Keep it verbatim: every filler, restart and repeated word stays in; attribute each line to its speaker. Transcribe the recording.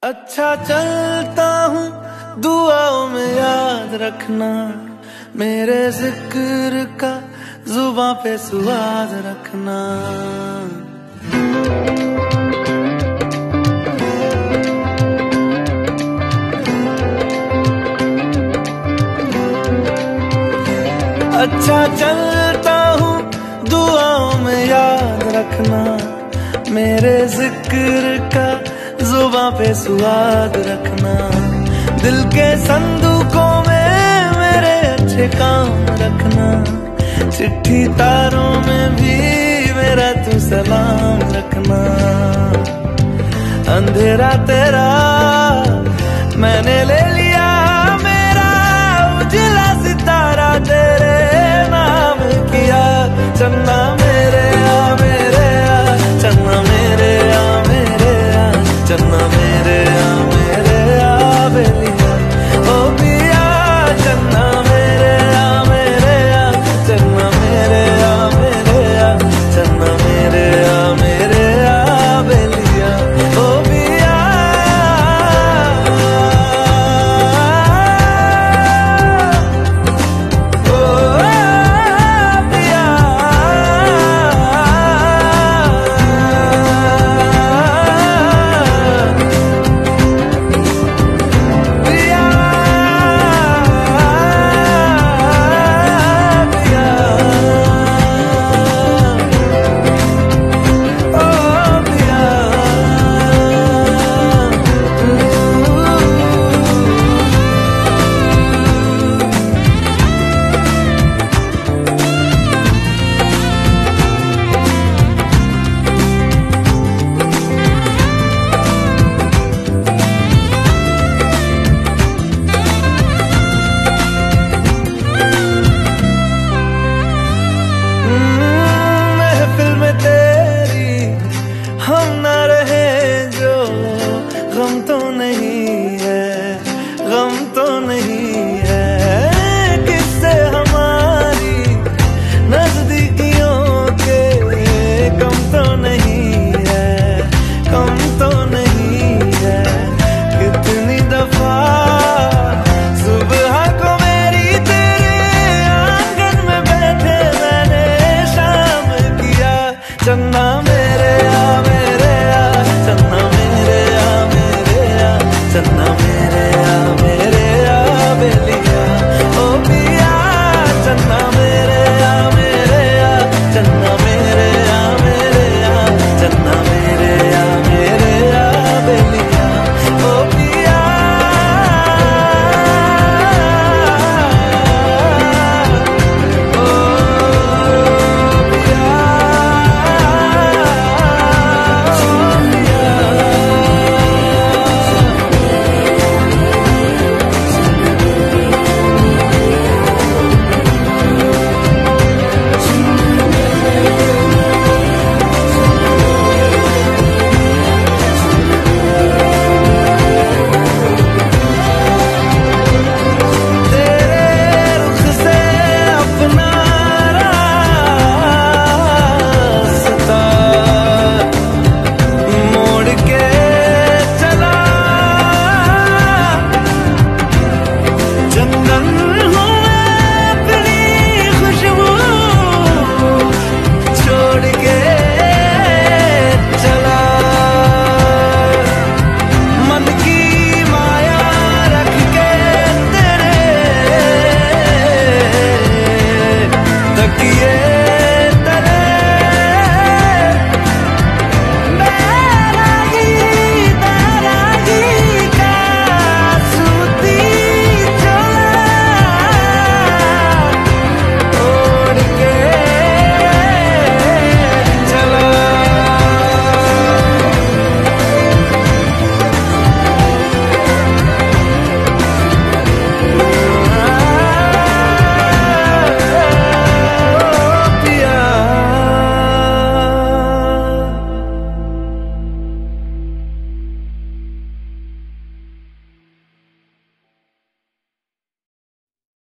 Speaker 1: अच्छा चलता हूँ दुआओं में याद रखना, मेरे जिक्र का जुबां पे सुआद रखना। अच्छा चलता हूँ दुआओं में याद रखना, मेरे जिक्र का जुबां पे सुआद रखना। दिल के संदूकों में मेरे अच्छे काम रखना, चिट्ठी तारों में भी मेरा तू सलाम रखना। अंधेरा तेरा मैंने ले लिया, मेरा उजला सितारा तेरे नाम किया। चन्ना